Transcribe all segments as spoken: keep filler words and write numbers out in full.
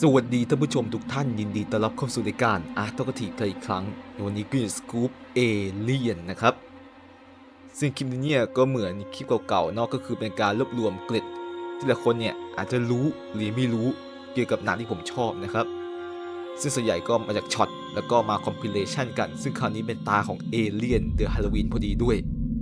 สวัสดีท่านผู้ชมทุกท่านยินดีต้อนรับเข้าสู่รายการอาร์ตกทีกันอีกครั้งในวันนี้ก็อยู่สกู๊ปเอเลียนนะครับซึ่งคลิปนี้เนี่ยก็เหมือนคลิปเก่าๆเนาะก็คือเป็นการรวบรวมเกร็ดที่ละคนเนี่ยอาจจะรู้หรือไม่รู้เกี่ยวกับหนังที่ผมชอบนะครับซึ่งส่วนใหญ่ก็มาจากช็อตแล้วก็มาคอมพิเลชันกันซึ่งคราวนี้เป็นตาของเอเลียนเดอะฮาโลวีนพอดีด้วย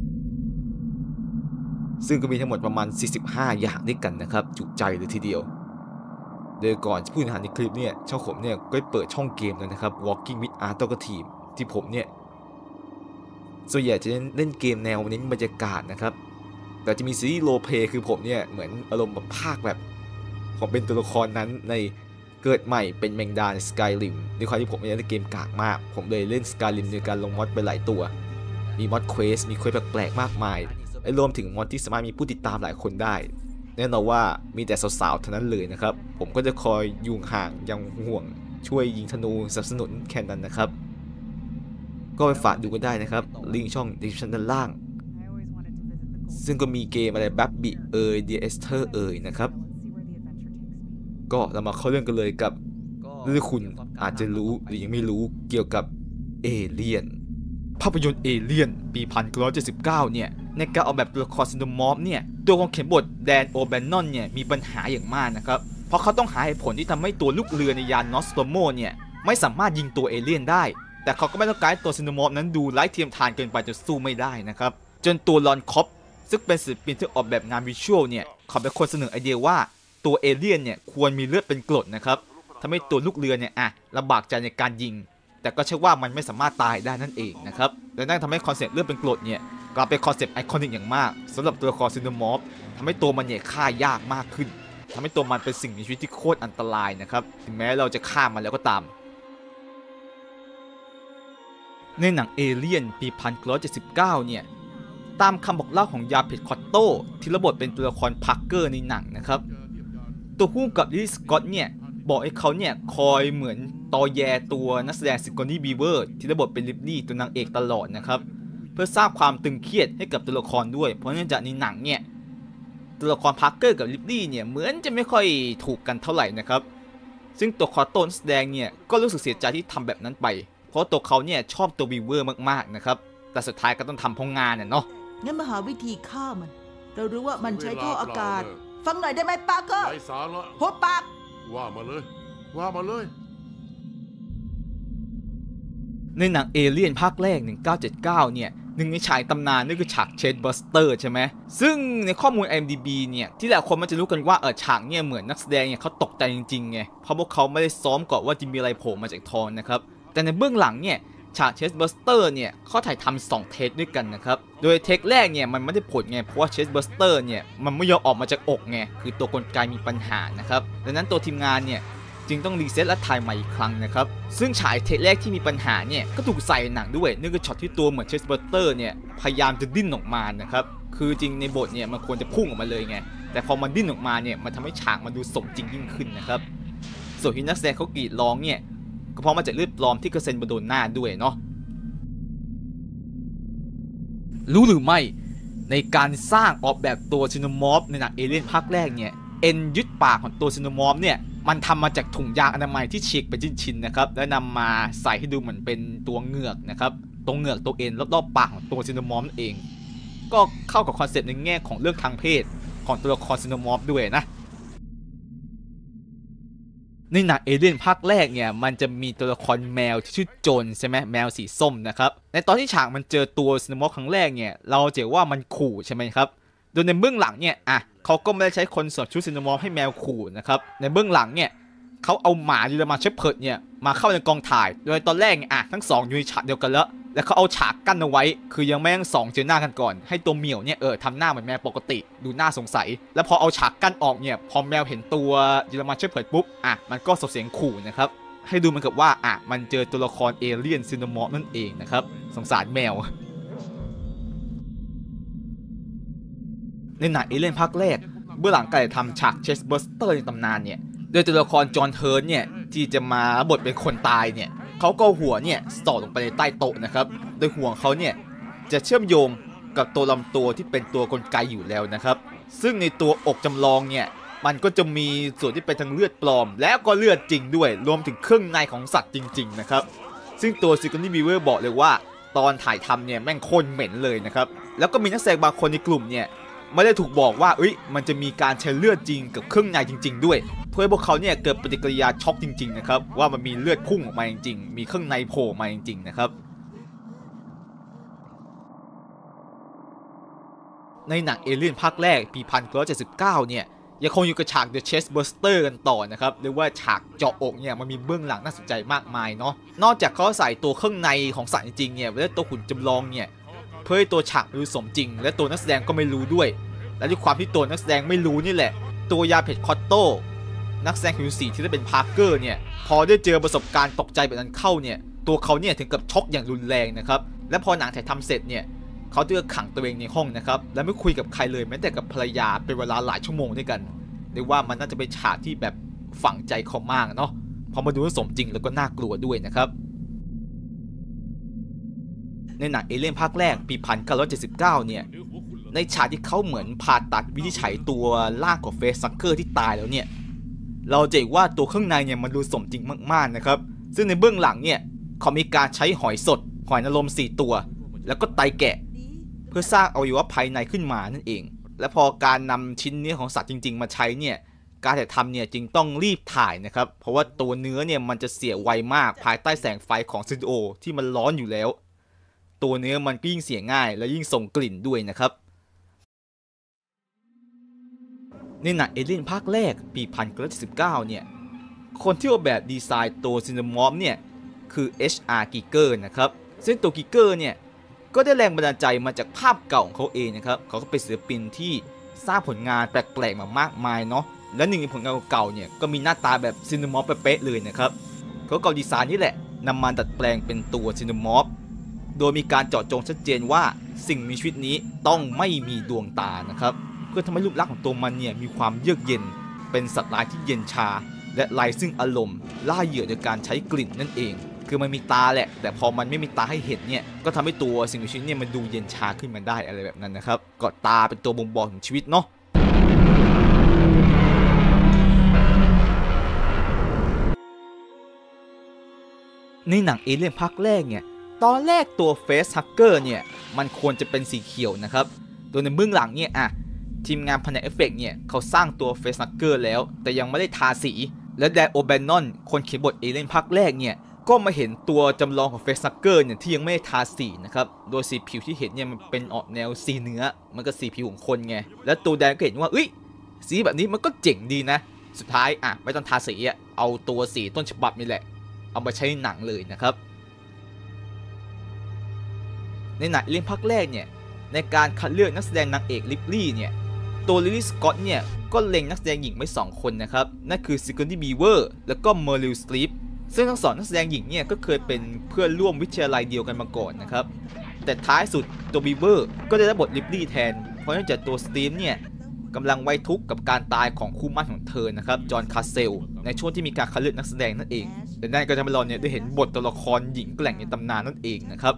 ซึ่งก็มีทั้งหมดประมาณสี่สิบห้าอย่างด้วยกันนะครับจุใจเลยทีเดียวโดยก่อนที่ผู้บริหารในคลิปเนี่ยช่องผมเนี่ยก็เปิดช่องเกมแล้วนะครับ Walking with Art Dog Team ที่ผมเนี่ยส่วนใหญ่จะเล่นเกมแนวเน้นบรรยากาศนะครับแต่จะมีซีรีส์โรลเพลย์คือผมเนี่ยเหมือนอารมณ์แบบภาคแบบผมเป็นตัวละครนั้นในเกิดใหม่เป็นแมงดาใน Skyrim ในความที่ผมเนี่ยเล่นเกมกากมากผมเลยเล่น Skyrim ในการลงมอดไปหลายตัวมีมอดเควสมีเควสแปลกๆมากมายและรวมถึงมอดที่สามารถมีผู้ติดตามหลายคนได้แน่นอนว่ามีแต่สาวๆเท่านั้นเลยนะครับผมก็จะคอยยุ่งห่างยังห่วงช่วยยิงธนูสนับสนุนแค่นั้นนะครับก็ไปฝากดูกันได้นะครับลิงก์ช่องดิสคริปชั่นด้านล่างซึ่งก็มีเกมอะไรแบบบิเอ่ยเดียเอสเทอร์เอ่ยนะครับก็เรามาเข้าเรื่องกันเลยกับเรื่องคุณอาจจะรู้หรือยังไม่รู้เกี่ยวกับเอเลียนภาพยนตร์เอเลียนปี หนึ่งพันเก้าร้อยเจ็ดสิบเก้า เนี่ยในการออกแบบตัวละครซินโดมอร์ฟเนี่ยตัวของเขียนบทแดนโอแบนนอนเนี่ยมีปัญหาอย่างมากนะครับเพราะเขาต้องหาเหตุผลที่ทำให้ตัวลูกเรือในยานนอสโตโมเนี่ยไม่สามารถยิงตัวเอเลี่ยนได้แต่เขาก็ไม่ต้องการให้ตัวซินโดมอร์ฟนั้นดูไร้เทียมทานเกินไปจนสู้ไม่ได้นะครับจนตัวลอนคอปซึ่งเป็นศิลปินที่ออกแบบงานวิชวลเนี่ยเขาเป็นคนเสนอไอเดียว่าตัวเอเลี่ยนเนี่ยควรมีเลือดเป็นกรดนะครับทำให้ตัวลูกเรือเนี่ยอ่ะลำบากใจในการยิงแต่ก็เชื่อว่ามันไม่สามารถตายได้นั่นเองนะครับและนั่นทำให้คอนเซ็ปต์เลือดเป็นกรดเนี่ยกลายเป็นคอนเซ็ปต์ไอคอนิกอย่างมากสำหรับตัวละครซินโดมอร์ฟทำให้ตัวมันเนี่ยฆ่ายากมากขึ้นทำให้ตัวมันเป็นสิ่งมีชีวิตที่โคตรอันตรายนะครับถึงแม้เราจะฆ่ามันแล้วก็ตามในหนังเอเลียนปี หนึ่งพันเก้าร้อยเจ็ดสิบเก้า เนี่ยตามคำบอกเล่าของยาเพดคอตโต้ที่รับบทเป็นตัวละครพาร์เกอร์ในหนังนะครับตัวผู้กับลิลลี่สกอตเนี่ยบอกให้เขาเนี่ยคอยเหมือนตอแยตัวนักแสดงซิกอนี่บีเวอร์ที่รับบทเป็นลิปลี่ตัวนางเอกตลอดนะครับเพื่อสร้างความตึงเครียดให้กับตัวละครด้วยเพราะเนื่องจากในหนังเนี่ยตัวละครพาร์เกอร์กับลิปลี่เนี่ยเหมือนจะไม่ค่อยถูกกันเท่าไหร่นะครับซึ่งตัวคอตโต้นักแสดงเนี่ยก็รู้สึกเสียใจที่ทำแบบนั้นไปเพราะตัวเขาเนี่ยชอบตัวบีเวอร์มากๆนะครับแต่สุดท้ายก็ต้องทำเพราะงานเนี่ยเนาะงั้นมาหาวิธีฆ่ามันเรารู้ว่ามันใช้ท่ออากาศฟังหน่อยได้ไหมปาร์เกอร์หัวปากว่ามาเลยว่ามาเลยในหนังเอเลียนภาคแรกหนึ่งพันเก้าร้อยเจ็ดสิบเก้าเนี่ยหนึ่งในฉากตำนานนี่คือฉากเชสบัสเตอร์ใช่ไหมซึ่งในข้อมูล ไอ เอ็ม ดี บี เนี่ยที่หลายคนมันจะรู้กันว่าเออฉากเนี่ยเหมือนนักแสดงเนี่ยเขาตกใจจริงๆไงเพราะพวกเขาไม่ได้ซ้อมก่อนว่าจะมีอะไรโผล่มาจากทอนนะครับแต่ในเบื้องหลังเนี่ยฉากเชสบัสเตอร์เนี่ยเขาถ่ายทำสองเทคด้วยกันนะครับโดยเทคแรกเนี่ยมันไม่ได้ผลไงเพราะว่าเชสบัสเตอร์เนี่ยมันไม่ยอมออกมาจากอกไงคือตัวกลไกมีปัญหานะครับดังนั้นตัวทีมงานเนี่ยจึงต้องรีเซ็ตและถ่ายใหม่อีกครั้งนะครับซึ่งฉากเทคแรกที่มีปัญหาเนี่ยก็ถูกใส่หนังด้วยเนื่องจากช็อตที่ตัวเหมือนเชสบัสเตอร์เนี่ยพยายามจะดิ้นออกมานะครับคือจริงในบทเนี่ยมันควรจะพุ่งออกมาเลยไงแต่พอมันดิ้นออกมาเนี่ยมันทำให้ฉากมันดูสมจริงยิ่งขึ้นนะครับส่วนที่นักแสดงเขากรีดร้องเนี่ยก็เพราะมาจากเลือดปลอมที่กระเซ็นบนโดนหน้าด้วยเนาะรู้หรือไม่ในการสร้างออกแบบตัวซินโนมอร์ฟในหนังเอเลี่ยนภาคแรกเนี่ยเอ็นยึดปากของตัวซินโนมอร์ฟเนี่ยมันทำมาจากถุงยางอนามัยที่ฉีกเป็นชิ้นๆนะครับและนำมาใส่ให้ดูเหมือนเป็นตัวเหงือกนะครับตรงเหงือกตัวเอ็นรอบๆปากของตัวซินโนมอร์ฟนั่นเองก็เข้ากับคอนเซ็ปต์ในแง่ของเรื่องทางเพศของตัวละครซินโนมอร์ฟด้วยนะในหนังเอเลี่ยนภาคแรกเนี่ยมันจะมีตัวละครแมวที่ชื่อโจนใช่ไหมแมวสีส้มนะครับในตอนที่ฉากมันเจอตัวซินโนมอร์ฟครั้งแรกเนี่ยเราเจอว่ามันขู่ใช่ไหมครับโดยในเบื้องหลังเนี่ยอ่ะเขาก็ไม่ได้ใช้คนสวมชุดซินโนมอร์ฟให้แมวขู่นะครับในเบื้องหลังเนี่ยเขาเอาหมาเยอรมันเชพเพิร์ดเนี่ยมาเข้าในกองถ่ายโดยตอนแรกเนี่ยอ่ะทั้งสองอยู่ในฉากเดียวกันแล้วแล้วเขาเอาฉากกั้นเอาไว้คือยังไม่ทั้งสองเจอหน้ากันก่อนให้ตัวเหมียวเนี่ยเออทำหน้าเหมือนแมวปกติดูน่าสงสัยแล้วพอเอาฉากกั้นออกเนี่ยพอแมวเห็นตัวเยอรมันเชพเพิร์ดปุ๊บอ่ะมันก็ส่งเสียงขู่นะครับให้ดูเหมือนกับว่าอ่ะมันเจอตัวละครเอเลี่ยนซินโนมอร์ฟนั่นเองนะครับสงสารแมวในหนังเอเลี่ยนภาคแรกเบื้องหลังการทำฉากเชสบัสเตอร์ในตำนานเนี่ยโดยตัวละครจอห์นเฮิร์นเนี่ยที่จะมาบทเป็นคนตายเนี่ยเขาก็หัวเนี่ยสอดลงไปในใต้โต๊ะนะครับโดยหัวเขาเนี่ยจะเชื่อมโยงกับตัวลำตัวที่เป็นตัวกลไกอยู่แล้วนะครับซึ่งในตัวอกจำลองเนี่ยมันก็จะมีส่วนที่เป็นทั้งเลือดปลอมแล้วก็เลือดจริงด้วยรวมถึงเครื่องในของสัตว์จริงๆนะครับซึ่งตัว Sigourney Weaver บอกเลยว่าตอนถ่ายทำเนี่ยแม่งโคตรเหม็นเลยนะครับแล้วก็มีนักแสดงบางคนในกลุ่มเนี่ยไม่ได้ถูกบอกว่าเอ้ยมันจะมีการใช้เลือดจริงกับเครื่องในจริงๆด้วยเพื่อให้พวกเขาเนี่ยเกิดปฏิกิริยาช็อกจริงๆนะครับว่ามันมีเลือดพุ่งออกมาจริงๆมีเครื่องในโผล่มาจริงๆนะครับในหนังเอเลี่ยนภาคแรกปีหนึ่งพันเก้าร้อยเจ็ดสิบเก้าเนี่ยยังคงอยู่กับฉาก The Chest Burster กันต่อนะครับเรียกว่าฉากเจาะอกเนี่ยมันมีเบื้องหลังน่าสนใจมากมายเนาะนอกจากเขาใส่ตัวเครื่องในของสัตว์จริงๆเนี่ยและตัวหุ่นจำลองเนี่ยเพื่อให้ตัวฉากดูสมจริงและตัวนักแสดงก็ไม่รู้ด้วยและด้วยความที่ตัวนักแสดงไม่รู้นี่แหละตัวยาเพชรคอตโต้นักแสดงผิวสีที่ได้เป็นพาร์เกอร์เนี่ยพอได้เจอประสบการณ์ตกใจแบบนั้นเข้าเนี่ยตัวเขาเนี่ยถึงกับช็อกอย่างรุนแรงนะครับและพอหนังถ่ายทำเสร็จเนี่ยเขาจะขังตัวเองในห้องนะครับและไม่คุยกับใครเลยแม้แต่กับภรรยาเป็นเวลาหลายชั่วโมงด้วยกันเรียกว่ามันน่าจะเป็นฉากที่แบบฝังใจเขามากเนาะพอมาดูสมจริงแล้วก็น่ากลัวด้วยนะครับในหนังเอเลี่ยนภาคแรกปีหนึ่งพันเก้าร้อยเจ็ดสิบเก้าเนี่ยในฉากที่เขาเหมือนผ่าตัดวินิจฉัยตัวร่างของเฟสซักเกอร์ที่ตายแล้วเนี่ยเราจะเห็นว่าตัวข้างในเนี่ยมันดูสมจริงมากๆนะครับซึ่งในเบื้องหลังเนี่ยเขามีการใช้หอยสดหอยนางรมสี่ตัวแล้วก็ไตแกะเพื่อสร้างอวัยวะภายในขึ้นมานั่นเองและพอการนำชิ้นเนื้อของสัตว์จริงๆมาใช้เนี่ยการถ่ายทำเนี่ยจึงต้องรีบถ่ายนะครับเพราะว่าตัวเนื้อเนี่ยมันจะเสียไวมากภายใต้แสงไฟของสตูดิโอที่มันร้อนอยู่แล้วตัวเนื้อมันก็ยิ่งเสียง่ายและยิ่งส่งกลิ่นด้วยนะครับในหนังเอเลี่ยนภาคแรกปีหนึ่งพันเก้าร้อยเจ็ดสิบเก้าเนี่ยคนที่ออกแบบดีไซน์ตัวซินามอฟเนี่ยคือ เอช อาร์ Giger นะครับซึ่งตัว Giger เนี่ยก็ได้แรงบันดาลใจมาจากภาพเก่าของเขาเองนะครับเขาก็เป็นศิลปินที่สร้างผลงานแปลกๆมามากมายเนาะและหนึ่งในผลงานเก่าๆเนี่ยก็มีหน้าตาแบบซินามอฟเป๊ะๆเลยนะครับเขาเก่าดีไซน์นี่แหละนำมาดัดแปลงเป็นตัวซินามอฟโดยมีการเจาะจงชัดเจนว่าสิ่งมีชีวิตนี้ต้องไม่มีดวงตานะครับเพื่อทำให้รูปลักษณ์ของตัวมันเนี่ยมีความเยือกเย็นเป็นสัตว์ร้ายที่เย็นชาและไร้ซึ่งอารมณ์ล่าเหยื่อโดยการใช้กลิ่นนั่นเองคือมันมีตาแหละแต่พอมันไม่มีตาให้เห็นเนี่ยก็ทำให้ตัวสิ่งมีชีวิตเนี่ยมันดูเย็นชาขึ้นมาได้อะไรแบบนั้นนะครับก็ตาเป็นตัวบ่งบอกถึงชีวิตเนาะในหนังเอเลี่ยนภาคแรกเนี่ยตอนแรกตัวเฟสฮักเกอร์เนี่ยมันควรจะเป็นสีเขียวนะครับโดยในเบื้องหลังเนี่ยอ่ะทีมงานแผนกเอฟเฟกต์เนี่ยเขาสร้างตัวเฟสฮักเกอร์แล้วแต่ยังไม่ได้ทาสีและแดนโอแบนนอนคนเขียนบทเอเลี่ยนภาคแรกเนี่ยก็มาเห็นตัวจำลองของเฟสซักเกอร์เนี่ยที่ยังไม่ได้ทาสีนะครับโดยสีผิวที่เห็นเนี่ยมันเป็นออกแนวสีเนื้อมันก็สีผิวของคนไงและตัวแดนก็เห็นว่าเอ้ยสีแบบนี้มันก็เจ๋งดีนะสุดท้ายอ่ะไม่ต้องทาสีอ่ะเอาตัวสีต้นฉบับนี่แหละเอามาใช้หนังเลยนะครับในหนังเรื่องภาคแรกเนี่ยในการคัดเลือกนักแสดงนางเอกลิปลี่เนี่ยตัวลิลลี่สกอตเนี่ยก็เล็งนักแสดงหญิงไว้สองคนนะครับนั่นคือซิกอนดี้บีเวอร์แล้วก็เมอร์ลิลสตรีฟซึ่งทั้งสองนักแสดงหญิงเนี่ยก็เคยเป็นเพื่อนร่วมวิทยาลัยเดียวกันมาก่อนนะครับแต่ท้ายสุดตัวบีเวอร์ก็ได้รับบทลิปลี่แทนเพราะเนื่องจากตัวสตีฟเนี่ยกำลังไว้ทุกข์กับการตายของคู่มั่นของเธอนะครับจอห์นคาสเซลในช่วงที่มีการคัดเลือกนักแสดงนั่นเองแต่นั่นก็ทำให้เราเนี่ยได้เห็นบทตัวละครหญิงแกร่งในตำนานนั่นเองนะครับ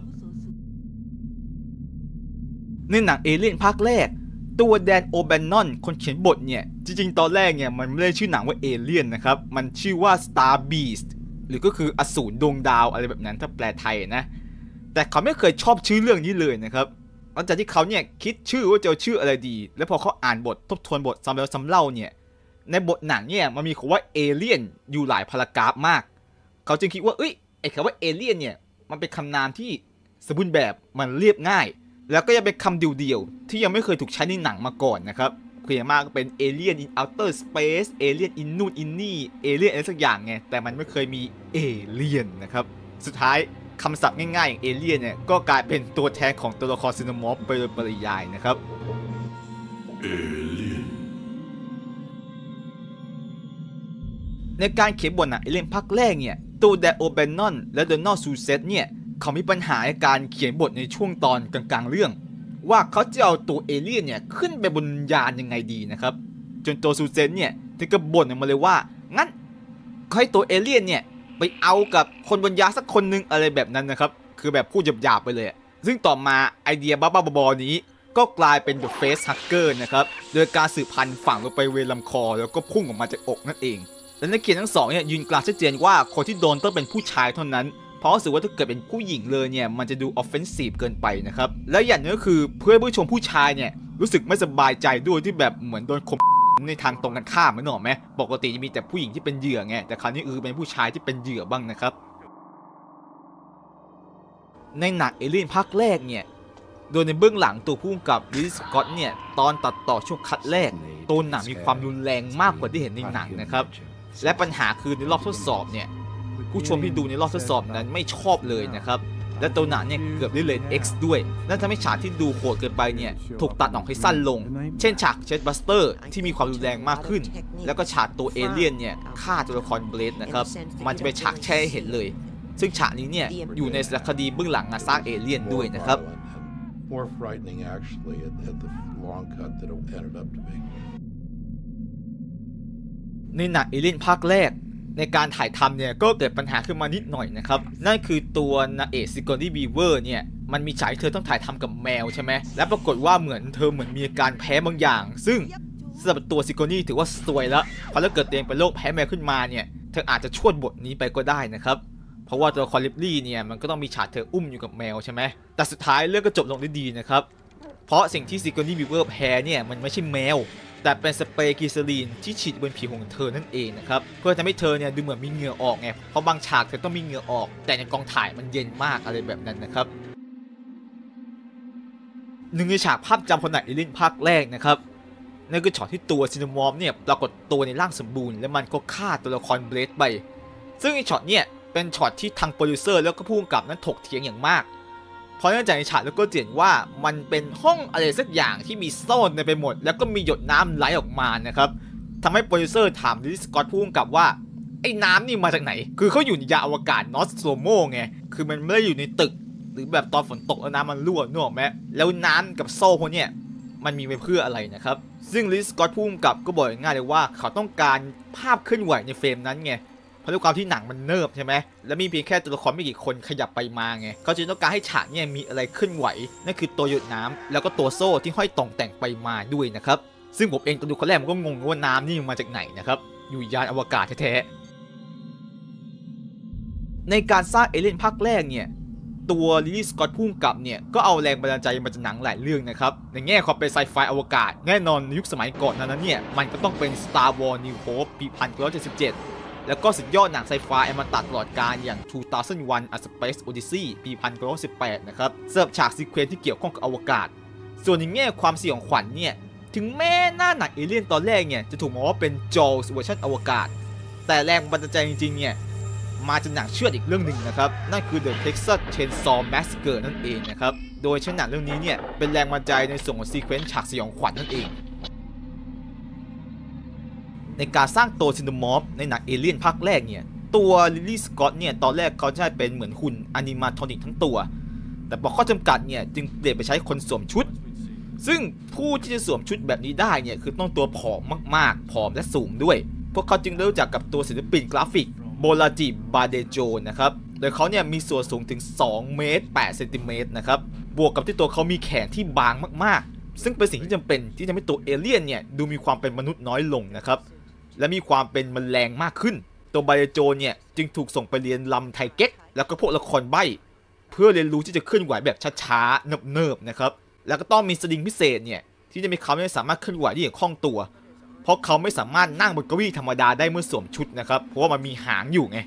ในหนังเอเลี่ยนภาคแรกตัวแดนโอแบนนอนคนเขียนบทเนี่ยจริงๆตอนแรกเนี่ยมันไม่ได้ชื่อหนังว่าเอเลี่ยนนะครับมันชื่อว่า Star Beastหรือก็คืออสูรดวงดาวอะไรแบบนั้นถ้าแปลไทยนะแต่เขาไม่เคยชอบชื่อเรื่องนี้เลยนะครับหลังจากที่เขาเนี่ยคิดชื่อว่าจะชื่ออะไรดีแล้วพอเขาอ่านบททบทวนบทซ้ำแล้วซ้ำเล่าเนี่ยในบทหนังเนี่ยมันมีคำว่าเอเลี่ยนอยู่หลายพารากราฟมากเขาจึงคิดว่าเอ้ยไอ้คำว่าเอเลี่ยนเนี่ยมันเป็นคำนามที่สมบูรณ์แบบมันเรียบง่ายแล้วก็ยังเป็นคำเดียวๆที่ยังไม่เคยถูกใช้ในหนังมาก่อนนะครับเพียงมากก็เป็น Alien in Outer Space Alien in นู่น in นี่ Alien อะไรสักอย่างไงแต่มันไม่เคยมี Alien นะครับสุดท้ายคำศัพท์ง่ายๆอย่าง Alien เนี่ยก็กลายเป็นตัวแทนของตัวละครซินามอฟไปโดยปริยายนะครับ Alien ในการเขียนบทหนัง Alien ภาคแรกเนี่ยตัวแดนโอแบนนอนและโดนัลด์ซูเซตเนี่ยเขามีปัญหาในการเขียนบทในช่วงตอนกลางๆเรื่องว่าเขาจะเอาตัวเอเลี่ยนเนี่ยขึ้นไปบนยานยังไงดีนะครับจนตัวซูเซนเนี่ยถึงกับบ่นออกมาเลยว่างั้นให้ตัวเอเลี่ยนเนี่ยไปเอากับคนบนยานสักคนนึงอะไรแบบนั้นนะครับคือแบบพูดหยาบๆไปเลยซึ่งต่อมาไอเดียบ้าๆบอๆนี้ก็กลายเป็น The Face Hugger นะครับโดยการสืบพันธุ์ฝังลงไปเวลำคอแล้วก็พุ่งออกมาจากอกนั่นเองและนักเขียนทั้งสองเนี่ยยืนกลางชัดเจนว่าคนที่โดนต้องเป็นผู้ชายเท่านั้นเพราะรู้สึกว่าถ้าเกิดเป็นผู้หญิงเลยเนี่ยมันจะดู offensive เกินไปนะครับและอย่างนึงก็คือเพื่อผู้ชมผู้ชายเนี่ยรู้สึกไม่สบายใจด้วยที่แบบเหมือนโดนข่มในทางตรงกันข้ามไม่หนอไหมปกติจะมีแต่ผู้หญิงที่เป็นเหยื่อไงแต่คราวนี้คือเป็นผู้ชายที่เป็นเหยื่อบ้างนะครับในหนังเอเลี่ยนภาคแรกเนี่ยโดยในเบื้องหลังตัวผู้กำกับริดลีย์ สก็อตเนี่ยตอนตัดต่อช่วงคัดแรกตัวหนังมีความรุนแรงมากกว่าที่เห็นในหนังนะครับและปัญหาคือในรอบทดสอบเนี่ยผู้ชมที่ดูในรอบทดสอบนั้นไม่ชอบเลยนะครับและตัวหนังเนี่ยเกือบได้เลน เอ็กซ์ ด้วยนั่นทำให้ฉากที่ดูโหดเกินไปเนี่ยถูกตัดออกให้สั้นลงเช่นฉากเชสบัสเตอร์ที่มีความรุนแรงมากขึ้นแล้วก็ฉากตัวเอเลี่ยนเนี่ยฆ่าตัวละครเบลดนะครับมันจะเป็นฉากแช่ให้เห็นเลยซึ่งฉากนี้เนี่ยอยู่ในสารคดีเบื้องหลังงานสร้างเอเลี่ยนด้วยนะครับ more frightening actually at, at the long cut that it ended up to be ในหนังเอเลี่ยนภาคแรกในการถ่ายทำเนี่ยก็เกิดปัญหาขึ้นมานิดหน่อยนะครับนั่นคือตัวนางเอกซิโกนี่บีเวอร์เนี่ยมันมีฉากที่เธอต้องถ่ายทำกับแมวใช่ไหมและปรากฏว่าเหมือนเธอเหมือนมีอาการแพ้บางอย่างซึ่งสำหรับตัวซิโกนี่ถือว่าซวยแล้วเพราะถ้าเกิดตัวเองเป็นโรคแพ้แมวขึ้นมาเนี่ยเธออาจจะชวดบทนี้ไปก็ได้นะครับเพราะว่าตัวละครลิปลี่เนี่ยมันก็ต้องมีฉากเธออุ้มอยู่กับแมวใช่ไหมแต่สุดท้ายเรื่องก็จบลงได้ดีนะครับเพราะสิ่งที่ซิโกนี่บีเวอร์แพ้เนี่ยมันไม่ใช่แมวแต่เป็นสเปรย์กิซาลีนที่ฉีดบนผิวของเธอนั่นเองนะครับเพื่อทำให้เธอเนี่ยดูเหมือนมีเหงื่อออกไงเพราะบางฉากเธอต้องมีเหงื่อออกแต่ในกองถ่ายมันเย็นมากอะไรแบบนั้นนะครับหนึ่งในฉากภาพจำของหนังเอเลี่ยนภาคแรกนะครับนั่นคือช็อตที่ตัวซินนามอร์ฟเนี่ยปรากฏตัวในร่างสมบูรณ์และมันก็ฆ่าตัวละครเบลดไปซึ่งในช็อตเนี่ยเป็นช็อตที่ทางโปรดิวเซอร์แล้วก็ผู้กำกับนั้นถกเถียงอย่างมากเพราะเนื่องจากในฉากแล้วก็เห็นว่ามันเป็นห้องอะไรสักอย่างที่มีโซ่ในไปหมดแล้วก็มีหยดน้ำไหลออกมานะครับทำให้โปรดิวเซอร์ถามริดลีย์ สก็อตผู้กำกับว่าไอ้น้ำนี่มาจากไหนคือเขาอยู่ในยานอวกาศนอสโตรโมไงคือมันไม่ได้อยู่ในตึกหรือแบบตอนฝนตกแล้วน้ำมันรั่วนึกออกไหมแล้วน้ำกับโซ่พวกเนี้ยมันมีไปเพื่ออะไรนะครับซึ่งริดลีย์ สก็อตผู้กำกับก็บอกง่ายเลยว่าเขาต้องการภาพเคลื่อนไหวในเฟรมนั้นไงเพราะด้วยความที่หนังมันเนิบใช่ไหมแล้วมีเพียงแค่ตัวละครไม่กี่คนขยับไปมาไงเขาจึงต้องการให้ฉากเนี่ยมีอะไรเคลื่อนไหวนั่นคือตัวหยดน้ำแล้วก็ตัวโซ่ที่ห้อยต่องแต่งไปมาด้วยนะครับซึ่งผมเองตอนดูคนแรกมันก็งงว่าน้ำนี่มาจากไหนนะครับอยู่ยานอวกาศแท้ๆในการสร้างเอเลี่ยนภาคแรกเนี่ยตัวริดลีย์ สก็อตผู้กำกับเนี่ยก็เอาแรงบันดาลใจมาจากหนังหลายเรื่องนะครับในแง่ความเป็นไซไฟอวกาศแน่นอนในยุคสมัยก่อนนั้นเนี่ยมันก็ต้องเป็น Star Wars New Hope ปีหนึ่งพันเก้าร้อยเจ็ดสิบเจ็ดแล้วก็สุดยอดหนังไซไฟอมตะตลอดกาลอย่าง สองพันวัน A Space Odyssey ปีหนึ่งพันเก้าร้อยสิบแปดนะครับเสิร์ฟฉากซีเควนซ์ที่เกี่ยวข้องกับอวกาศส่วนในแง่ความสยองขวัญเนี่ยถึงแม้หน้าหนังเอเลี่ยนตอนแรกเนี่ยจะถูกมองว่าเป็น Jaws เวอร์ชันอวกาศแต่แรงบันดาลใจจริงๆเนี่ยมาจากหนังเชือดอีกเรื่องหนึ่งนะครับนั่นคือ The Texas Chainsaw Massacre นั่นเองนะครับโดยใช้หนังเรื่องนี้เนี่ยเป็นแรงบันดาลใจในส่วนของซีเควนซ์ฉากสยองขวัญนั่นเองในการสร้างตัวซินนามอร์ฟในหนังเอเลี่ยนภาคแรกเนี่ยตัวริดลีย์ สก็อตเนี่ยตอนแรกเขาจะเป็นเหมือนหุ่นอนิมาทรอนิกทั้งตัวแต่พอข้อจำกัดเนี่ยจึงเปลี่ยนไปใช้คนสวมชุดซึ่งผู้ที่จะสวมชุดแบบนี้ได้เนี่ยคือต้องตัวผอมมากๆผอมและสูงด้วยพวกเขาจึงรู้จักกับตัวศิลปินกราฟิกโบลาจิบาเดโจนะครับโดยเขาเนี่ยมีส่วนสูงถึงสองเมตรแปดเซนติเมตรนะครับบวกกับที่ตัวเขามีแขนที่บางมากๆซึ่งเป็นสิ่งที่จำเป็นที่ทำให้ตัวเอเลี่ยนเนี่ยดูมีความเป็นมนุษย์น้อยลงนะครับและมีความเป็นแมลงมากขึ้นตัวบาเดโจเนี่ยจึงถูกส่งไปเรียนลำไทเก๊กแล้วก็พวกละครใบ้เพื่อเรียนรู้ที่จะเคลื่อนไหวแบบช้าๆเนิบๆนะครับแล้วก็ต้องมีสลิงพิเศษเนี่ยที่จะมีเขาไม่สามารถเคลื่อนไหวได้อย่างคล่องตัวเพราะเขาไม่สามารถนั่งบนเก้าอี้ธรรมดาได้เมื่อสวมชุดนะครับเพราะว่ามันมีหางอยู่ไง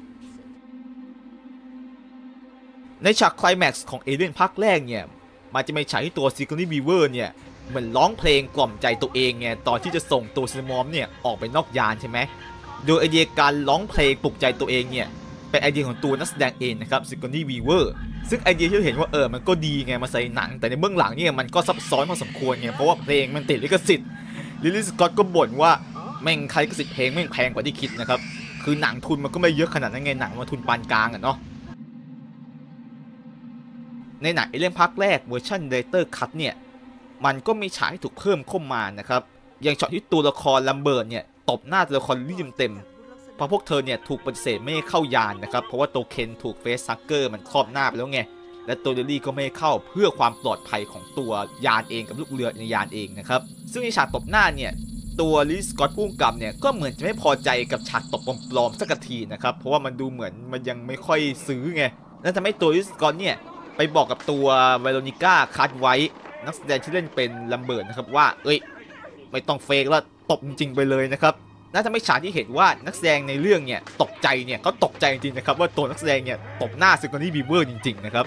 ในฉากไคลแม็กซ์ของเอเลี่ยนภาคแรกเนี่ยมันจะมีฉากที่ตัวซิโกนี่บีเวอร์เนี่ยเหมือนร้องเพลงกล่อมใจตัวเองไงตอนที่จะส่งตัวซินนามอร์ฟเนี่ยออกไปนอกยานใช่ไหมโดยไอเดียการร้องเพลงปลุกใจตัวเองเนี่ยเป็นไอเดียของตัวนักแสดงเองนะครับซิโกนี่บีเวอร์ซึ่งไอเดียที่เราเห็นว่าเออมันก็ดีไงมาใส่หนังแต่ในเบื้องหลังเนี่ยมันก็ซับซ้อนพอสมควรไงเพราะว่าเพลงมันติดลิขสิทธิ์ริดลีย์ สก็อตก็บ่นว่าแม่งใครลิขสิทธิ์เพลงแม่งแพงกว่าที่คิดนะครับคือหนังทุนมันก็ไม่เยอะขนาดนั้นไงหนังมันทุนปานกลางอ่ะเนาะในหนังเอเลี่ยนภาคแรกเวอร์ชันเดเตอร์คัทเนี่ยมันก็มีฉากที่ถูกเพิ่มเข้ามานะครับอย่างช็อตที่ตัวละครลัมเบิร์ตเนี่ยตบหน้าตัวละครลิลี่เต็มๆเพราะพวกเธอเนี่ยถูกปฏิเสธไม่ให้เข้ายานนะครับเพราะว่าตัวเคนถูกเฟสซักเกอร์มันครอบหน้าไปแล้วไงและตัวเดลี่ก็ไม่เข้าเพื่อความปลอดภัยของตัวยานเองกับลูกเรือในยานเองนะครับซึ่งในฉากตบหน้าเนี่ยตัวลิสกอตผู้กำกับเนี่ยก็เหมือนจะไม่พอใจกับฉากตบปลอมๆสักทีนะครับเพราะว่ามันดูเหมือนมันยังไม่ค่อยซื้อไงนั่นทำให้ตัวลิสกอตเนี่ยไปบอกกับตัวเวโรนิก้าคัทไว้นักแสดงที่เล่นเป็นลัมเบิร์ตนะครับว่าเอ้ยไม่ต้องเฟกแล้วตบจริงๆไปเลยนะครับน่าจะไม่ฉากที่เห็นว่านักแสดงในเรื่องเนี่ยตกใจเนี่ยเขาตกใจจริงๆนะครับว่าตัวนักแสดงเนี่ยตบหน้าซิงโกนี่บีเวอร์จริงๆนะครับ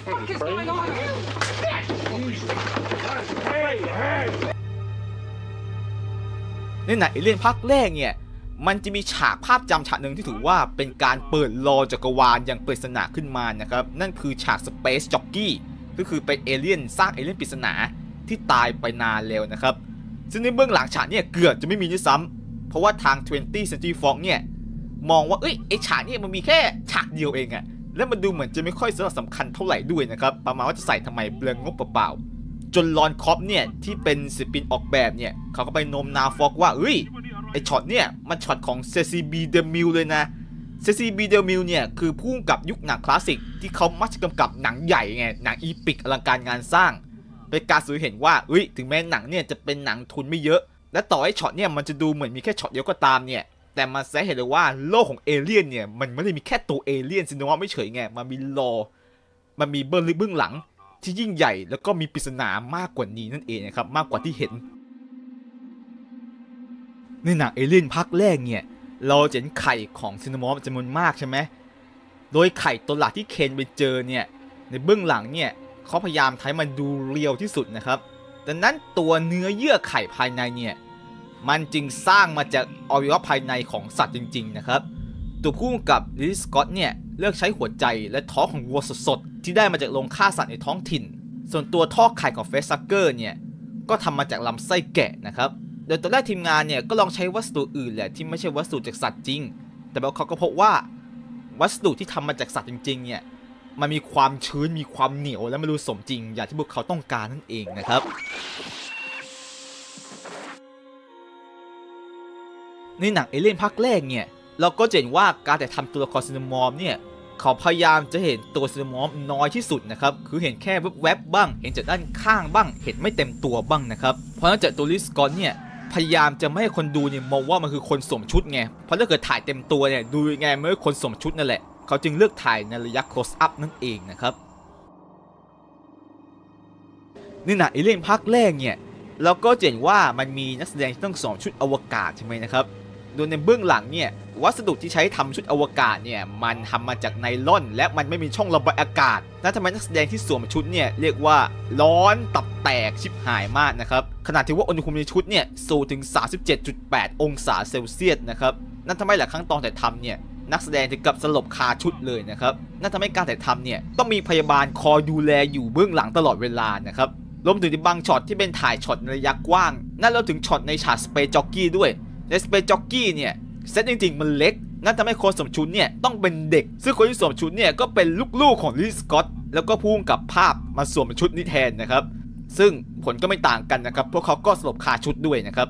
ในหนังเอเลี่ยนภาคแรกเนี่ยมันจะมีฉากภาพจำฉากหนึ่งที่ถือว่าเป็นการเปิดโลจักรวาลอย่างปริศนาขึ้นมานะครับนั่นคือฉาก Space Jockey ก็คือเป็นเอเลี่ยนสร้างเอเลี่ยนปริศนาที่ตายไปนานแล้วนะครับซึ่งในเบื้องหลังฉากเนี่ยเกือบจะไม่มีด้วยซ้ำเพราะว่าทาง twentieth Century Fox เนี่ยมองว่าเอ้ยไอฉากเนี่ยมันมีแค่ฉากเดียวเองอะแล้วมันดูเหมือนจะไม่ค่อยสำคัญเท่าไหร่ด้วยนะครับประมาณว่าจะใส่ทำไมเปลืองงบเปล่าๆจนลอนคอปเนี่ยที่เป็นศิลปินออกแบบเนี่ยเขาก็ไปโน้มน้าวฟ็อกว่าเอ้ยไอช็อตเนี่ยมันช็อตของเซซีบีเดมิลเลยนะเซซีบีเดมิลเนี่ยคือผู้กำกับยุคหนังคลาสสิกที่เขามักจะกำกับหนังใหญ่ไงหนังอีพิกอลังการงานสร้างเป็นการสื่อเห็นว่าเอ้ยถึงแม้หนังเนี่ยจะเป็นหนังทุนไม่เยอะและต่อให้ช็อตเนี่ยมันจะดูเหมือนมีแค่ช็อตเดียวก็ตามเนี่ยแต่มันแสดงเห็นเลยว่าโลกของเอเลี่ยนเนี่ยมันไม่ได้มีแค่ตัวเอเลี่ยนซินโนวะไม่เฉยไงมันมีลอมันมีเบื้องลึกเบื้องหลังที่ยิ่งใหญ่แล้วก็มีปริศนามากกว่านี้นั่นเองนะครับมากกว่าที่เห็นในหนังเอเลี่ยนภาคแรกเนี่ยเราเห็นไข่ของซินโนวะจำนวนมากใช่ไหมโดยไข่ตัวหลักที่เคนไปเจอเนี่ยในเบื้องหลังเนี่ยเขาพยายามทำให้มันดูเรียวที่สุดนะครับดังนั้นตัวเนื้อเยื่อไข่ภายในเนี่ยมันจึงสร้างมาจากอวัยวะภายในของสัตว์จริงๆนะครับตัวผู้กำกับลิสกอตเนี่ยเลือกใช้หัวใจและท้องของวัวสดๆที่ได้มาจากโรงฆ่าสัตว์ในท้องถิ่นส่วนตัวท่อไข่ของเฟสซักเกอร์เนี่ยก็ทำมาจากลำไส้แกะนะครับโดยตอนแรกทีมงานเนี่ยก็ลองใช้วัสดุอื่นแหละที่ไม่ใช่วัสดุจากสัตว์จริงแต่แล้วเขาก็พบว่าวัสดุที่ทำมาจากสัตว์จริงๆเนี่ยมันมีความชื้นมีความเหนียวและไม่รู้สมจริงอย่างที่พวกเขาต้องการนั่นเองนะครับในหนังเอเลี่ยนภาคแรกเนี่ยเราก็เห็นว่าการแต่ทำตัวละครซินโนมอร์ฟเนี่ยเขาพยายามจะเห็นตัวซินโนมอร์ฟน้อยที่สุดนะครับคือเห็นแค่แวบๆบ้างเห็นจากด้านข้างบ้างเห็นไม่เต็มตัวบ้างนะครับเพราะฉะนั้นจากตัวลิสกอนเนี่ยพยายามจะไม่ให้คนดูเนี่ยมองว่ามันคือคนสวมชุดไงเพราะถ้าเกิดถ่ายเต็มตัวเนี่ยดูยังไงไม่ใช่คนสวมชุดนั่นแหละเขาจึงเลือกถ่ายในระยะ close up นั่นเองนะครับในหนังเอเลี่ยนภาคแรกเนี่ยเราก็เห็นว่ามันมีนักแสดงที่ต้องสวมชุดอวกาศใช่ไหมนะครับโดยในเบื้องหลังเนี่ยวัสดุที่ใช้ทำชุดอวกาศเนี่ยมันทำมาจากไนลอนและมันไม่มีช่องระบายอากาศนั่นทำให้นักแสดงที่สวมชุดเนี่ยเรียกว่าร้อนตับแตกชิบหายมากนะครับขนาดที่ว่าอุณหภูมิในชุดเนี่ยสูงถึง สามสิบเจ็ดจุดแปด องศาเซลเซียสนะครับนั่นทำให้หลายครั้งตอนถ่ายทำเนี่ยนักแสดงถึงกับสลบคาชุดเลยนะครับนั่นทำให้การถ่ายทำเนี่ยต้องมีพยาบาลคอยดูแลอยู่เบื้องหลังตลอดเวลานะครับรวมถึงในบางช็อตที่เป็นถ่ายช็อตในระยะกว้างนั่นเราถึงช็อตในฉากสเปซจ็อกกี้ด้วยในสเปซจ็อกกี้เนี่ยเซตจริงๆมันเล็กนั่นทำให้คนสวมชุดเนี่ยต้องเป็นเด็กซึ่งคนที่สวมชุดเนี่ยก็เป็นลูกๆของลิสกอตแล้วก็พุ่งกับภาพมาสวมชุดนี้แทนนะครับซึ่งผลก็ไม่ต่างกันนะครับพวกเขาก็สลบคาชุดด้วยนะครับ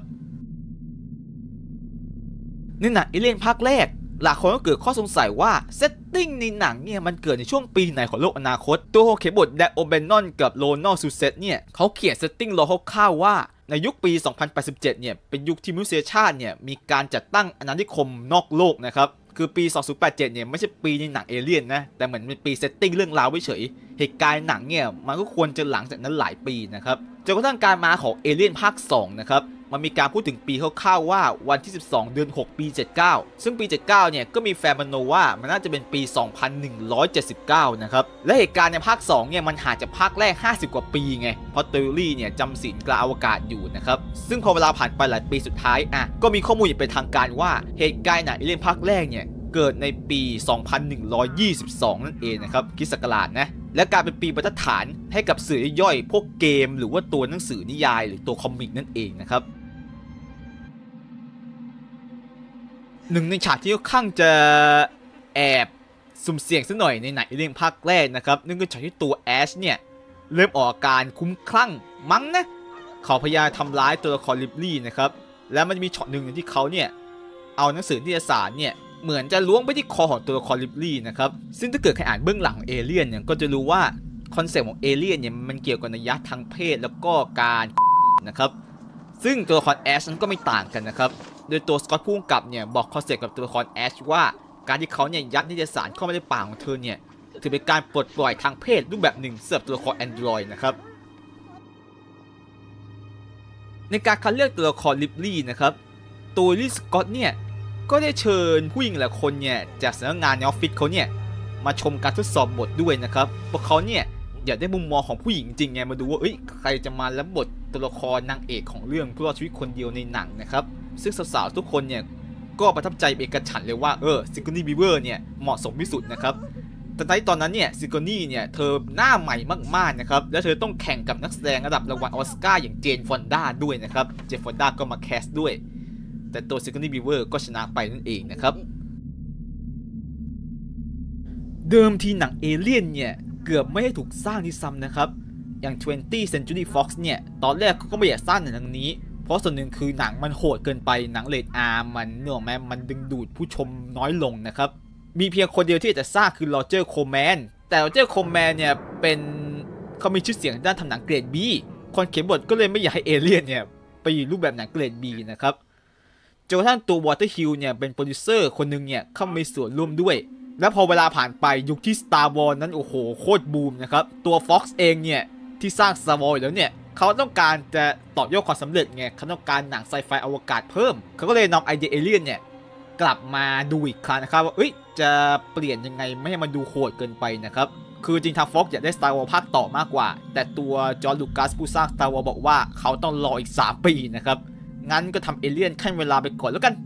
ในหนังเอเลี่ยนภาคแรกหลายคนก็เกิดข้อสงสัยว่าเซตติ้งในหนังเนี่ยมันเกิดในช่วงปีไหนของโลกอนาคตตัวเขียนบทแดโอเบนนอนกับโรนัลซูเซตเนี่ยเขาเขียนเซตติ้งรอคร่าวๆว่าในยุคปี สองพันแปดสิบเจ็ด เนี่ยเป็นยุคที่มนุษยชาติเนี่ยมีการจัดตั้งอาณานิคมนอกโลกนะครับคือปี สองพันแปดสิบเจ็ด เนี่ยไม่ใช่ปีในหนังเอเลี่ยนนะแต่เหมือนเป็นปีเซตติ้งเรื่องราวเฉยเหตุการณ์หนังเนี่ยมันก็ควรจะหลังจากนั้นหลายปีนะครับจนกระทั่งการมาของเอเลี่ยนภาคสองนะครับมันมีการพูดถึงปีคร่าวๆว่าวันที่สิบสองเดือนหกปีเจ็ดสิบเก้าซึ่งปีเจ็ดสิบเก้าเนี่ยก็มีแฟนมโนว่ามันน่าจะเป็นปี สองพันหนึ่งร้อยเจ็ดสิบเก้า นะครับและเหตุการณ์ในภาคสองเนี่ยมันห่างจากภาคแรกห้าสิบกว่าปีไงเพราะเทอร์รี่เนี่ยจำศีลกลางอวกาศอยู่นะครับซึ่งพอเวลาผ่านไปหลายปีสุดท้ายอ่ะก็มีข้อมูลอย่างเป็นทางการว่าเหตุการณ์หนังเอเลี่ยนภาคแรกเนี่ยเกิดในปี สองพันหนึ่งร้อยยี่สิบสอง นั่นเองนะครับคริสต์ศักราชนะและการเป็นปีบรรทัดฐานให้กับสื่อย่อยพวกเกมหรือว่าตัวหนังสือนิยายหรือตัวคอมิกนั่นเองนะครับหนึ่งในฉากที่ค่อนข้างจะแอบสุ่มเสี่ยงซะหน่อยในหนังเอเลี่ยนภาคแรกนะครับนั่นคือฉากที่ตัวแอชเนี่ยเริ่มออกอาการคุ้มคลั่งมั้งนะเขาพยายามทำร้ายตัวละครลิบลี่นะครับแล้วมันมีช็อตหนึ่งที่เขาเนี่ยเอาหนังสือนิตยสารเนี่ยเหมือนจะล้วงไปที่คอของตัวละครลิบลี่นะครับซึ่งถ้าเกิดใครอ่านเบื้องหลังของเอเลี่ยนเนี่ยก็จะรู้ว่าคอนเซ็ปต์ของเอเลี่ยนเนี่ยมันเกี่ยวกับนัยยะทางเพศแล้วก็การข่มขืนนะครับซึ่งตัวละครแอชนั้นก็ไม่ต่างกันนะครับโดยตัวสกอตผู้กำกับเนี่ยบอกคอนเซ็ปต์กับตัวละครแอชว่าการที่เขาเนี่ยยัดนิตยสารเข้ามาในปากของเธอเนี่ยถือเป็นการปลดปล่อยทางเพศรูปแบบหนึ่งสำหรับตัวละคร Android นะครับในการคัดเลือกตัวละครลิปลี่นะครับตัวลิสกอตเนี่ยก็ได้เชิญผู้หญิงหลายคนเนี่ยจากสำนักงานในออฟฟิศเขาเนี่ยมาชมการทดสอบบทด้วยนะครับพวกเขาเนี่ยอยากได้มุมมองของผู้หญิงจริงไงมาดูว่าเอ้ยใครจะมารับบทตัวละครนางเอกของเรื่องผู้รอดชีวิตคนเดียวในหนังนะครับซึ่งสาวๆทุกคนเนี่ยก็ประทับใจเอกฉันท์เลยว่าเออซิกนี่บีเวอร์เนี่ยเหมาะสมที่สุดนะครับแต่ในตอนนั้นเนี่ยซิกนี่เนี่ยเธอหน้าใหม่มากๆนะครับและเธอต้องแข่งกับนักแสดงระดับรางวัลออสการ์อย่างเจนฟอนด้าด้วยนะครับเจนฟอนด้าก็มาแคสด้วยแต่ตัวซิกนี่บีเวอร์ก็ชนะไปนั่นเองนะครับเดิมทีหนังเอเลี่ยนเนี่ยเกือบไม่ได้ถูกสร้างที่ซ้ำนะครับอย่าง twentieth Century Fox เนี่ยตอนแรกเขาก็ไม่อยากสร้างหนังนี้เพราะส่วนหนึ่งคือหนังมันโหดเกินไปหนังเรท อาร์ มันเนื่องแม้มันดึงดูดผู้ชมน้อยลงนะครับมีเพียงคนเดียวที่จะสร้างคือโรเจอร์โคแมนแต่โรเจอร์โคแมนเนี่ยเป็นเขามีชื่อเสียงด้านทำหนังเกรด B คนเขียนบทก็เลยไม่อยากให้เอเลี่ยนเนี่ยไปอยู่รูปแบบหนังเกรด B นะครับจนกระทั่งตัววอเตอร์ฮิลเนี่ยเป็นโปรดิวเซอร์คนหนึ่งเนี่ยเข้ามีส่วนร่วมด้วยแล้วพอเวลาผ่านไปยุคที่ Star Wars นั้นโอ้โหโคตรบูมนะครับตัว Fox เองเนี่ยที่สร้าง Star Wars แล้วเนี่ยเขาต้องการจะต่อยอดความสำเร็จไงเขาต้องการหนังไซไฟอวกาศเพิ่มเขาก็เลยนำไอเดียเอเลี่ยนเนี่ยกลับมาดูอีกครั้งนะครับว่าเอ้ยจะเปลี่ยนยังไงไม่ให้มันดูโหดเกินไปนะครับคือจริงทาง Fox อยากได้ Star Wars ภาคต่อมากกว่าแต่ตัวจอร์จ ลูคัสผู้สร้าง Star Wars บอกว่าเขาต้องรออีกสามปีนะครับงั้นก็ทำเอเลี่ยนขั้นเวลาไปก่อนแล้วกัน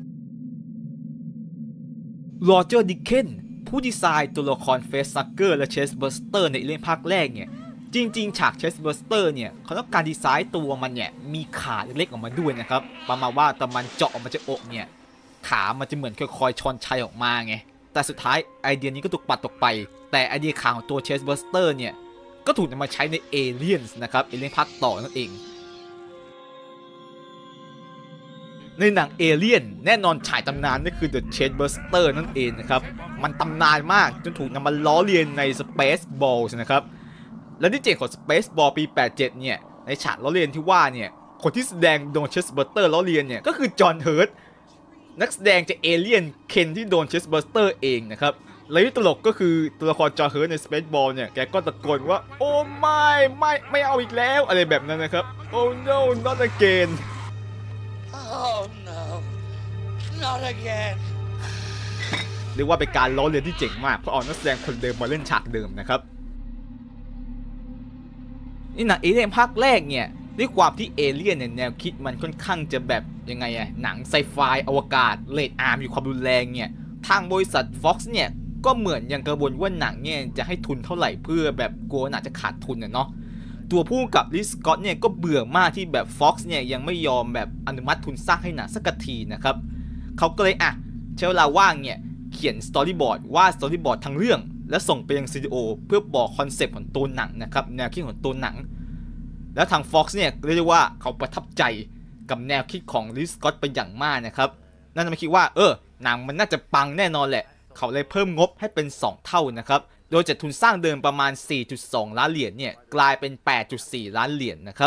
โรเจอร์ ดิกเคนผู้ดีไซน์ตัวละครเฟสซักเกอร์และเชสเบิร์สเตอร์ในเรื่องภาคแรกเนี่ยจริงๆฉากเชสเบิร์สเตอร์เนี่ยเขาต้องการดีไซน์ตัวมันเนี่ยมีขาเล็กๆออกมาด้วยนะครับประมาณว่าตอนมันเจาะออกมาจากอกเนี่ยขามันจะเหมือนคอยๆชอนชัยออกมาไงแต่สุดท้ายไอเดียนี้ก็ถูกปัดตกไปแต่ไอเดียขาของตัวเชสเบิร์สเตอร์เนี่ยก็ถูกนำมาใช้ในเอเลียนส์นะครับเอเลียนภาคต่อนั่นเองในหนังเอเลี่ยนแน่นอนฉายตำนานนั่นคือ The Chainburster นั่นเองนะครับมันตำนานมากจนถูกนำมาล้อเลียนใน Spaceballs นะครับและที่เจ๋งของ Spaceball ปีแปดสิบเจ็ดเนี่ยในฉากล้อเลียนที่ว่าเนี่ยคนที่แสดงโดน Chainburster ล้อเลียนเนี่ยก็คือจอห์นเฮิร์ตนักแสดงจากเอเลี่ยนเคนที่โดน Chainburster เองนะครับและที่ตลกก็คือตัวละครจอห์นเฮิร์ตใน Spaceball เนี่ยแกก็ตะโกนว่าโอ้ไม่ไม่ไม่เอาอีกแล้วอะไรแบบนั้นนะครับ Oh no not again Oh no, not again. เรียกว่าเป็นการล้อเลียนที่เจ๋งมากเพราะเอานักแสดงคนเดิมมาเล่นฉากเดิมนะครับนี่หนังเอเลี่ยนภาคแรกเนี่ยด้วยความที่เอเลี่ยนเนี่ยแนวคิดมันค่อนข้างจะแบบยังไงอะหนังไซไฟอวกาศเรท อาร์ มีความรุนแรงเนี่ยทางบริษัท Fox เนี่ยก็เหมือนยังกังวลว่าหนังเนี่ยจะให้ทุนเท่าไหร่เพื่อแบบกลัวหนังจะขาดทุนเนาะตัวผู้กำกับลิสกอตเนี่ยก็เบื่อมากที่แบบ Fox เนี่ยยังไม่ยอมแบบอนุมัติทุนสร้างให้หนังสักทีนะครับเขาก็เลยอ่ะใช้เวลาว่างเนี่ยเขียนสตอรี่บอร์ดวาดสตอรี่บอร์ดทั้งเรื่องแล้วส่งไปยังสตูดิโอเพื่อบอกคอนเซปต์ของตัวหนังนะครับแนวคิดของตัวหนังแล้วทาง Fox เนี่ยเรียกได้ว่าเขาประทับใจกับแนวคิดของลิสกอตเป็นอย่างมากนะครับนั่นทำให้คิดว่าเออหนังมันน่าจะปังแน่นอนแหละเขาเลยเพิ่มงบให้เป็นสองเท่านะครับโดยจากทุนสร้างเดิมประมาณ สี่จุดสอง ล้านเหรียญเนี่ยกลายเป็น แปดจุดสี่ ล้านเหรียญนะครับ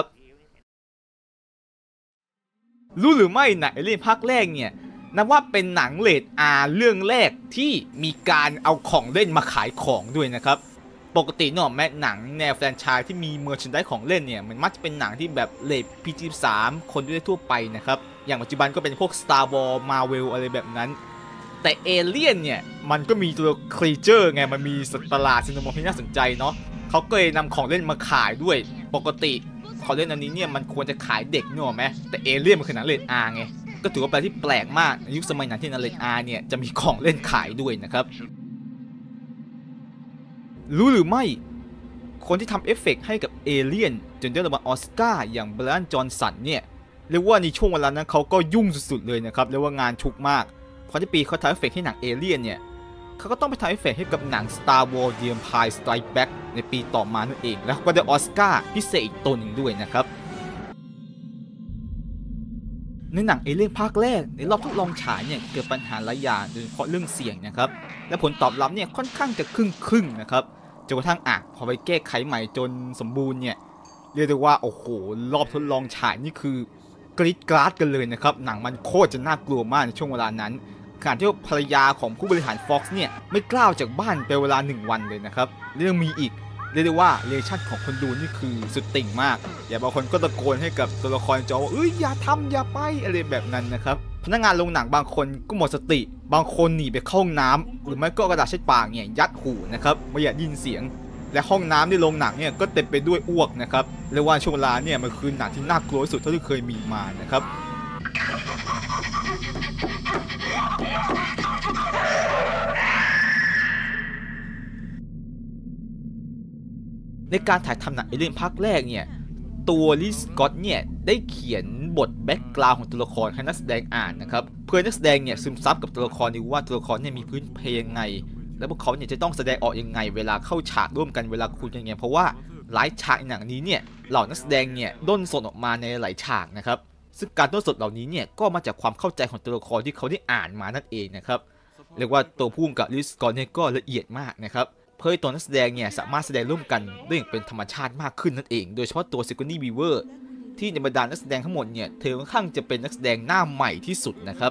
รู้หรือไม่หนังเอเลี่ยนภาคแรกเนี่ยนับว่าเป็นหนังเรท อาร์ เรื่องแรกที่มีการเอาของเล่นมาขายของด้วยนะครับปกติเนาะแม้หนังแนวแฟรนไชส์ที่มีเมอร์แชนไดส์ของเล่นเนี่ยมันมักจะเป็นหนังที่แบบเรท พี จี สิบสาม คนด้วยทั่วไปนะครับอย่างปัจจุบันก็เป็นพวก Star Wars Marvel อะไรแบบนั้นแต่เอเลี่ยนเนี่ยมันก็มีตัวครีเจอร์ไงมันมีสัตว์ประหลาดซินโนมอร์ฟที่น่าสนใจเนาะเขาก็เลยนำของเล่นมาขายด้วยปกติของเล่นอันนี้เนี่ยมันควรจะขายเด็กเนอะไหมแต่เอเลี่ยนมันคือหนังเรท อาร์ ไงก็ถือว่าเป็นที่แปลกมากในยุคสมัยนั้นที่หนังเรท อาร์ เนี่ยจะมีของเล่นขายด้วยนะครับรู้หรือไม่คนที่ทำเอฟเฟกต์ให้กับเอเลี่ยนจนได้รางวัลออสการ์อย่างไบรอัน จอห์นสันเนี่ยเรียกว่าในช่วงเวลานั้นเขาก็ยุ่งสุดๆเลยนะครับเรียกว่างานชุกมากเพราะที่ปีเขาทำเอฟเฟกต์ให้หนังเอเลี่ยนเนี่ยเขาก็ต้องไปทำเอฟเฟกต์ให้กับหนัง Star Wars The Empire Strikes Back ในปีต่อมานั่นเองแล้วก็ได้ออสการ์พิเศษอีกตัวหนึ่งด้วยนะครับในหนังเอเลี่ยนภาคแรกในรอบทดลองฉายเนี่ยเกิดปัญหาหลายอย่างโดยเฉพาะเรื่องเสียงนะครับและผลตอบรับเนี่ยค่อนข้างจะครึ่งๆนะครับจนกระทั่งอ่ะพอไปแก้ไขใหม่จนสมบูรณ์เนี่ยเรียกได้ว่าโอ้โหรอบทดลองฉายนี่คือกรี๊ดกราดกันเลยนะครับหนังมันโคตรจะน่ากลัวมากในช่วงเวลานั้นขณะที่ภรรยาของผู้บริหาร Fox เนี่ยไม่กล้าออกจากบ้านเป็นเวลาหนึ่งวันเลยนะครับเรื่องมีอีกเรียกได้ว่าเรีแอคชั่นของคนดูนี่คือสุดติ่งมากอย่าบางคนก็ตะโกนให้กับตัวละครจอว่าเอ้ยอย่าทำอย่าไปอะไรแบบนั้นนะครับพนักงานโรงหนังบางคนก็หมดสติบางคนหนีไปเข้าห้องน้ำหรือไม่ก็กระดาษเช็ดปากเนี่ยยัดหูนะครับไม่อยากยินเสียงและห้องน้ำในโรงหนังเนี่ยก็เต็มไปด้วยอ้วกนะครับเรียกว่าช่วงเวลาเนี่ยมันคือหนังที่น่ากลัวที่สุดเท่าที่เคยมีมานะครับในการถ่ายทำหนังเอเลี่ยนภาคแรกเนี่ยตัวลิสกอตเนี่ยได้เขียนบทแบ็กกราวด์ของตัวละครให้นักแสดงอ่านนะครับเพื่อนักแสดงเนี่ยซึมซับกับตัวละครนี้ว่าตัวละครเนี่ยมีพื้นเพยังไงและพวกเขาเนี่ยจะต้องแสดงออกยังไงเวลาเข้าฉากร่วมกันเวลาคุยกันยังไงเพราะว่าหลายฉากในหนังนี้เนี่ยเหล่านักแสดงเนี่ยด้นสดออกมาในหลายฉากนะครับซึ่งการด้นสดเหล่านี้เนี่ยก็มาจากความเข้าใจของตัวละครที่เขาได้อ่านมานั่นเองนะครับเรียกว่าตัวผู้กำกับลิสกอตเนี่ยก็ละเอียดมากนะครับเพื่อให้ตัวนักแสดงเนี่ยสามารถแสดงร่วมกันได้อย่างเป็นธรรมชาติมากขึ้นนั่นเองโดยเฉพาะตัวซิโกนี่วีเวอร์ที่ในบรรดานักแสดงทั้งหมดเนี่ยเธอค่อนข้างจะเป็นนักแสดงหน้าใหม่ที่สุดนะครับ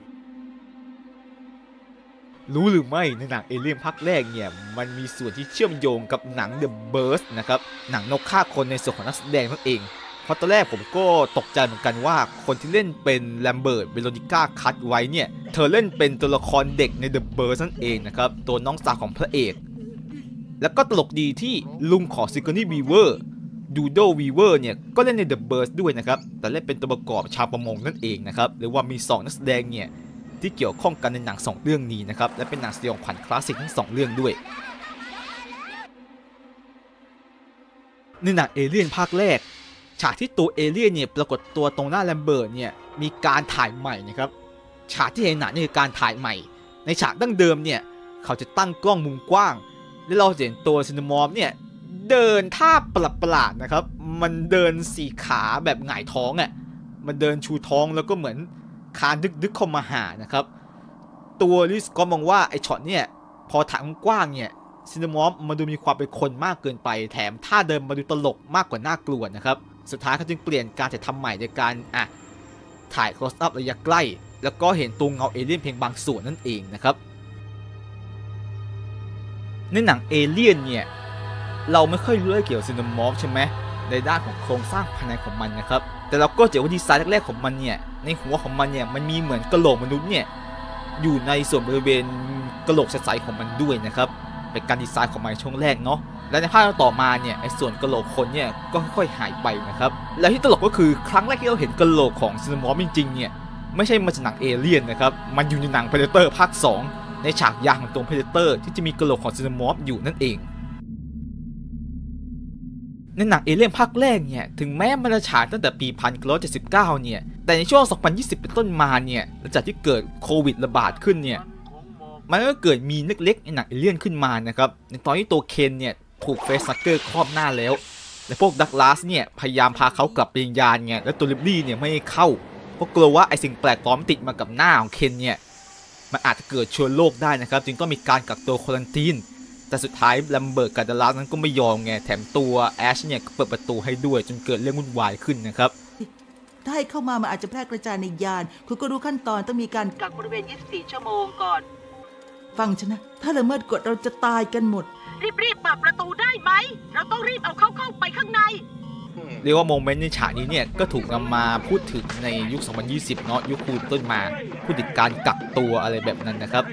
รู้หรือไม่ในหนังเอเลี่ยนภาคแรกเนี่ยมันมีส่วนที่เชื่อมโยงกับหนัง The Burst นะครับหนังนกฆ่าคนในส่วนของนักแสดงนั่นเองเพราะตอนแรกผมก็ตกใจเหมือนกันว่าคนที่เล่นเป็นแลมเบิร์ตเวโรนิก้าคัตไว้เนี่ยเธอเล่นเป็นตัวละครเด็กใน The Burst นั่นเองนะครับตัวน้องสาวของพระเอกแล้วก็ตลกดีที่ลุงของซิโกนี่วีเวอร์ดูโดวีเวอร์เนี่ยก็เล่นใน The Burst ด้วยนะครับแต่เล่นเป็นตัวประกอบชาวประมงนั่นเองนะครับหรือว่ามีสองนักแสดงเนี่ยที่เกี่ยวข้องกันในหนังสองเรื่องนี้นะครับและเป็นหนังสยองขวัญคลาสสิกทั้งสองเรื่องด้วยในหนังเอเลี่ยนภาคแรกฉากที่ตัวเอเลี่ยนเนี่ยปรากฏตัวตรงหน้าแลมเบิร์ตเนี่ยมีการถ่ายใหม่นะครับฉากที่เห็นหนังนี่คือการถ่ายใหม่ในฉากดั้งเดิมเนี่ยเขาจะตั้งกล้องมุมกว้างและเราเห็นตัวซินนามอมเนี่ยเดินท่าประหลาดๆนะครับมันเดินสี่ขาแบบหงายท้องอ่ะมันเดินชูท้องแล้วก็เหมือนคานดึกๆเข้ามาหานะครับตัวลิสก็มองว่าไอ้ช็อตเนี่ยพอถ่ายกว้างเนี่ยซินนามอมมันดูมีความเป็นคนมากเกินไปแถมท่าเดินมาดูตลกมากกว่าน่ากลัวนะครับสุดท้ายเขาจึงเปลี่ยนการถ่ายทำใหม่ในการอ่ะถ่าย close up ระยะใกล้แล้วก็เห็นตัวเงาเอเลี่ยนเพียงบางส่วนนั่นเองนะครับในหนังเอเลี่ยนเนี่ยเราไม่ค่อยรู้เรื่องเกี่ยวกับซินนามอมใช่ไหมในด้านของโครงสร้างภายในของมันนะครับแต่เราก็เจอว่าดีไซน์แรกๆของมันเนี่ยในหัวของมันเนี่ยมันมีเหมือนกะโหลกมนุษย์เนี่ยอยู่ในส่วนบริเวณกะโหลกใสๆของมันด้วยนะครับเป็นการดีไซน์ของมันช่วงแรกเนาะและในภาคต่อมาเนี่ยไอ้ส่วนกะโหลกคนเนี่ยก็ค่อยๆหายไปนะครับและที่ตลกก็คือครั้งแรกที่เราเห็นกะโหลกของซินนามอมจริงๆเนี่ยไม่ใช่มาจากหนังเอเลี่ยนนะครับมันอยู่ในหนัง Predator ภาคสองในฉากยางของตัว Predator ที่จะมีกะโหลกของซินนามอมอยู่นั่นเองในหนังเอเลี่ยนภาคแรกเนี่ยถึงแม้มันจะฉายตั้งแต่ปีหนึ่งพันเก้าร้อยเจ็ดสิบเก้าเนี่ยแต่ในช่วงสองพันยี่สิบเป็นต้นมาเนี่ยหลังจากที่เกิดโควิดระบาดขึ้นเนี่ยมันก็เกิดมีเล็กๆในหนังเอเลี่ยนขึ้นมานะครับในตอนที่ตัวเคนเนี่ยถูกเฟสซักเกอร์ครอบหน้าแล้วและพวกดักลาสเนี่ยพยายามพาเขากลับไปยังยานไงและตัวลิบลี่เนี่ยไม่ให้เข้าเพราะกลัวว่าไอสิ่งแปลกปลอมติดมากับหน้าของเคนเนี่ยมันอาจจะเกิดเชื้อโรคได้นะครับจึงต้องมีการกักตัวควอรันทีนแต่สุดท้ายแลมเบิร์ตกับดักลาสนั้นก็ไม่ยอมไงแถมตัวแอชเนี่ยก็เปิดประตูให้ด้วยจนเกิดเรื่องวุ่นวายขึ้นนะครับถ้าให้เข้ามามันอาจจะแพร่กระจายในยานคุณก็รู้ขั้นตอนต้องมีการกักบริเวณยี่สิบสี่ชั่วโมงก่อนฟังฉันนะถ้าละเมิดกฎเราจะตายกันหมดรีบๆเปิดประตูได้ไหมเราต้องรีบเอาเขาเข้าไปข้างในเรียกว่าโมเมนต์ในฉากนี้เนี่ยก็ถูกนำมาพูดถึงในยุคสองพันยี่สิบเนาะยุคคูณต้นมาพูดถึงการกักตัวอะไรแบบนั้นนะครับ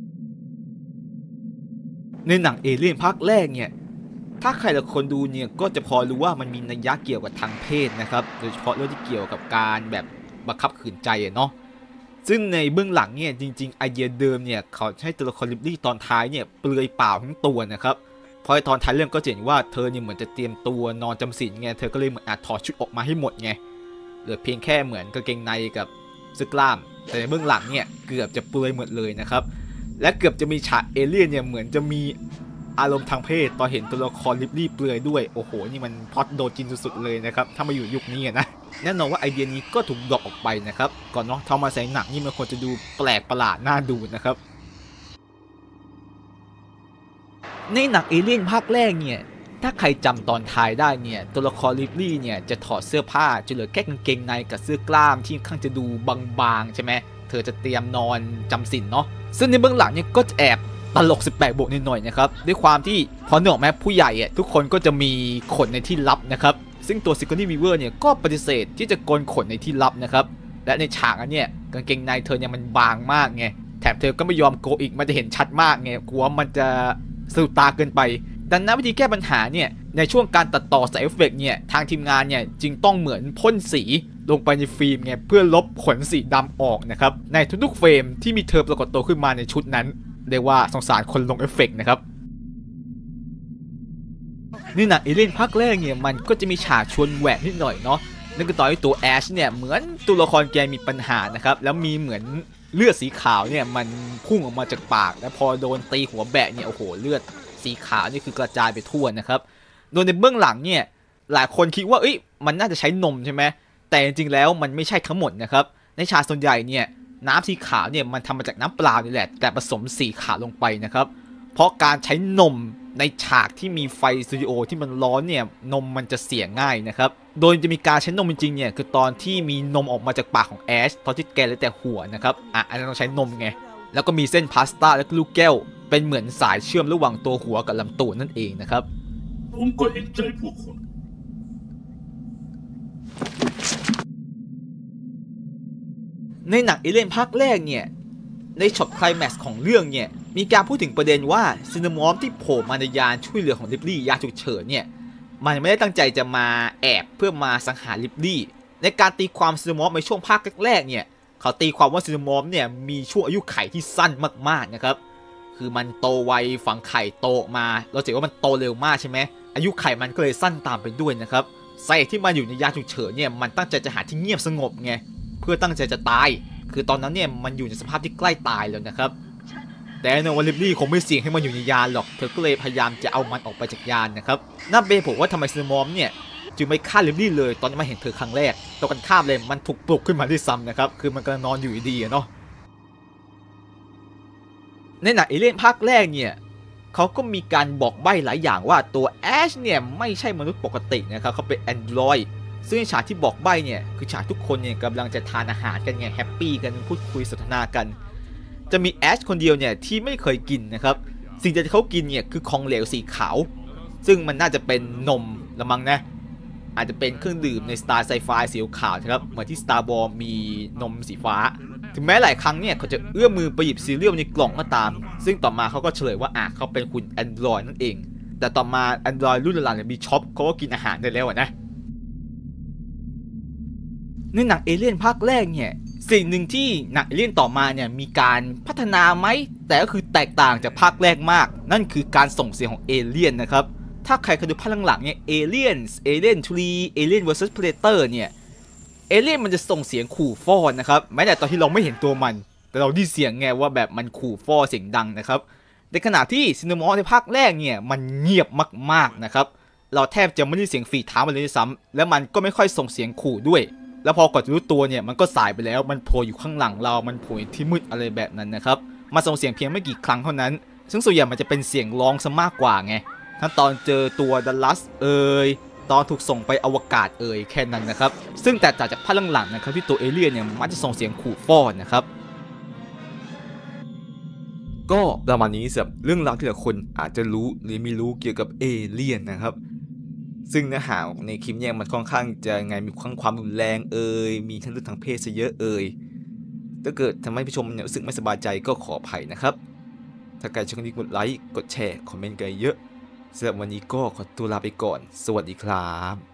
ในหนังเอเลี่ยนภาคแรกเนี่ยถ้าใครหลายคนดูเนี่ยก็จะพอรู้ว่ามันมีนัยยะเกี่ยวกับทางเพศนะครับโดยเฉพาะเรื่องที่เกี่ยวกับการแบบบังคับขืนใจเนาะซึ่งในเบื้องหลังเนี่ยจริงๆไอเดียเดิมเนี่ยเขาให้ตัวละครลิบลี่ตอนท้ายเนี่ยเปลือยเปล่าทั้งตัวนะครับพอในตอนท้ายเรื่องก็เห็นว่าเธอเนี่ยเหมือนจะเตรียมตัวนอนจำศีลไงเธอก็เลยเหมือนอาจถอดชุดออกมาให้หมดไงเหลือเพียงแค่เหมือนกางเกงในกับเสื้อกล้ามแต่ในเบื้องหลังเนี่ยเกือบจะเปลือยหมดเลยนะครับและเกือบจะมีฉากเอเลี่ยนเนี่ยเหมือนจะมีอารมณ์ทางเพศตอนเห็นตัวละครลิบลี่เปลือยด้วยโอ้โหนี่มันพล็อตโดนจินสุดๆเลยนะครับถ้ามาอยู่ยุคนี้นะแน่นอนว่าไอเดียนี้ก็ถูกดรอปออกไปนะครับก่อนเนาะทำมาใส่หนังนี่มันควรจะดูแปลกประหลาดน่าดูนะครับในหนังเอเลี่ยนภาคแรกเนี่ยถ้าใครจำตอนท้ายได้เนี่ยตัวละครลิปลี่เนี่ยจะถอดเสื้อผ้าจะเหลือแค่กางเกงในกับเสื้อกล้ามที่ข้างจะดูบางๆใช่ไหมเธอจะเตรียมนอนจำศีลเนาะซึ่งในเบื้องหลังเนี่ยก็จะแอบตลกสิบแปดบวกนิดหน่อยนะครับด้วยความที่พอเนื่องแม้ผู้ใหญ่อ่ะทุกคนก็จะมีขนในที่ลับนะครับซึ่งตัวซิกเกอร์นี่วีเวอร์เนี่ยก็ปฏิเสธที่จะโกนขนในที่ลับนะครับและในฉากอันเนี่ยกางเกงในเธอเนี่ยมันบางมากไงแถมเธอก็ไม่ยอมโกอีกมันจะเห็นชัดมากไงกลัวมันจะสะดุดตาเกินไปดังนั้นวิธีแก้ปัญหาเนี่ยในช่วงการตัดต่อใส่เอฟเฟกต์เนี่ยทางทีมงานเนี่ยจึงต้องเหมือนพ่นสีลงไปในฟิล์มไงเพื่อลบขนสีดำออกนะครับในทุกๆเฟรมที่มีเธอปรากฏตัวขึ้นมาในชุดนั้นเรียกว่าสงสารคนลงเอฟเฟกต์นะครับนี่หนังเอเลี่ยนภาคแรกเนี่ยมันก็จะมีฉากชวนแหวกนิดหน่อยเนาะนั่นก็ตอนที่ตัวแอชเนี่ยเหมือนตัวละครแกมีปัญหานะครับแล้วมีเหมือนเลือดสีขาวเนี่ยมันพุ่งออกมาจากปากแล้วพอโดนตีหัวแบะเนี่ยโอ้โหเลือดสีขาวนี่คือกระจายไปทั่วนะครับโดยในเบื้องหลังเนี่ยหลายคนคิดว่าเอ้ยมันน่าจะใช้นมใช่ไหมแต่จริงๆแล้วมันไม่ใช่ทั้งหมดนะครับในฉากส่วนใหญ่เนี่ยน้ำสีขาวเนี่ยมันทำมาจากน้ำเปล่านี่แหละแต่ผสมสีขาวลงไปนะครับเพราะการใช้นมในฉากที่มีไฟสตูดิโอที่มันร้อนเนี่ยนมมันจะเสียง่ายนะครับโดยจะมีการใช้นมจริงๆเนี่ยคือตอนที่มีนมออกมาจากปากของแอชตอนที่แกเหลือแต่หัวนะครับอ่ะอันนั้นต้องใช้นมไงแล้วก็มีเส้นพาสต้าและลูกแก้วเป็นเหมือนสายเชื่อมระหว่างตัวหัวกับลำตัวนั่นเองนะครับผมก็เห็นใจพวกคุณในหนังเอเลี่ยนภาคแรกเนี่ยในช็อตไคลแม็กซ์ของเรื่องเนี่ยมีการพูดถึงประเด็นว่าซินามอฟที่โผล่มาในยานช่วยเหลือของลิปลี่ยาฉุกเฉินเนี่ยมันไม่ได้ตั้งใจจะมาแอบเพื่อมาสังหารลิปลี่ในการตีความซินามอฟในช่วงภาคแรกๆเนี่ยเขาตีความว่าซินามอฟเนี่ยมีช่วงอายุไขที่สั้นมากๆนะครับคือมันโตไวฝังไข่โตมาเราจะเห็นว่ามันโตเร็วมากใช่ไหมอายุไขมันก็เลยสั้นตามไปด้วยนะครับสาเหตุที่มาอยู่ในยานฉุกเฉินเนี่ยมันตั้งใจจะหาที่เงียบสงบไงเพื่อตั้งใจจะตายคือตอนนั้นเนี่ยมันอยู่ในสภาพที่ใกล้ตายแล้วนะครับแต่ในวันลิปลี่คงไม่เสี่ยงให้มันอยู่ในยานหรอกเธอก็เลยพยายามจะเอามันออกไปจากยานนะครับนั่นเป็นผมว่าทำไมซินามอฟเนี่ยจึงไม่ฆ่าลิปลี่เลยตอนที่มาเห็นเธอครั้งแรกตรงกันข้ามเลยมันถูกปลุกขึ้นมาที่ซ้ำนะครับคือมันกำลังนอนอยู่ดีๆเนาะในหนังเอเลี่ยนภาคแรกเนี่ยเขาก็มีการบอกใบ้หลายอย่างว่าตัวแอชเนี่ยไม่ใช่มนุษย์ปกตินะครับเขาเป็นแอนดรอยด์ซึ่งฉากที่บอกใบ้เนี่ยคือฉากทุกคนเนี่ยกำลังจะทานอาหารกันไงแฮปปี้กันพูดคุยสนทนากันจะมีแอชคนเดียวเนี่ยที่ไม่เคยกินนะครับสิ่งที่เขากินเนี่ยคือของเหลวสีขาวซึ่งมันน่าจะเป็นนมละมั้งนะอาจจะเป็นเครื่องดื่มในสไตล์ไซไฟสีขาวนะครับเหมือนที่ Star Wars มีนมสีฟ้าถึงแม้หลายครั้งเนี่ยเขาจะเอื้อมมือไปหยิบซีเรียลในกล่องก็ตามซึ่งต่อมาเขาก็เฉลยว่าอ่ะเขาเป็นคุณแอนดรอยนั่นเองแต่ต่อมาแอนดรอยรุ่นหลังๆเนี่ยมีช็อปเขาก็กินอาหารได้แล้วนะในหนังเอเลี่ยนภาคแรกเนี่ยสิ่งหนึ่งที่หนังเอเลี่ยนต่อมาเนี่ยมีการพัฒนาไหมแต่ก็คือแตกต่างจากภาคแรกมากนั่นคือการส่งเสียงของเอเลี่ยนนะครับถ้าใครเคยดูภาคหลังๆเนี่ยเอเลี่ยนเอเลี่ยนทรีเอเลี่ยน เวอร์ซัส Predator เนี่ยเอเลี่ยนมันจะส่งเสียงขู่ฟ้อนนะครับแม้แต่ตอนที่เราไม่เห็นตัวมันแต่เราได้เสียงไงว่าแบบมันขู่ฟ้อเสียงดังนะครับในขณะที่ซินามอฟในภาคแรกเนี่ยมันเงียบมากๆนะครับเราแทบจะไม่ได้เสียงฝีเท้ามันเลยด้วยซ้ำและมันก็ไม่ค่อยส่งเสียงขู่ด้วยแล้วพอกดจะรู้ตัวเนี่ยมันก็สายไปแล้วมันโผล่อยู่ข้างหลังเรามันโผล่ที่มืดอะไรแบบนั้นนะครับมาส่งเสียงเพียงไม่กี่ครั้งเท่านั้นซึ่งส่วนใหญ่มันจะเป็นเสียงร้องซะมากกว่าไงทั้งตอนเจอตัวดัลลัสเอ่ยตอนถูกส่งไปอวกาศเอ่ยแค่นั้นนะครับซึ่งแตกต่างจากภาคหลังๆนะครับที่ตัวเอเลี่ยนเนี่ยมันจะส่งเสียงขู่ฟ้อนนะครับก็ประมาณนี้สำหรับเรื่องราวที่หลายคนอาจจะรู้หรือไม่รู้เกี่ยวกับเอเลี่ยนนะครับซึ่งเนื้อหาในคลิปเนี่ยมันค่อนข้างจะไงมีความความรุนแรงเอ่ยมีทั้งเรื่องทางเพศซะเยอะเอ่ยถ้าเกิดทำให้ผู้ชมเนี่ยรู้สึกไม่สบายใจก็ขออภัยนะครับถ้าใครชอบคลิปนี้กดไลค์กดแชร์คอมเมนต์กันเยอะสำหรับวันนี้ก็ขอตัวลาไปก่อนสวัสดีครับ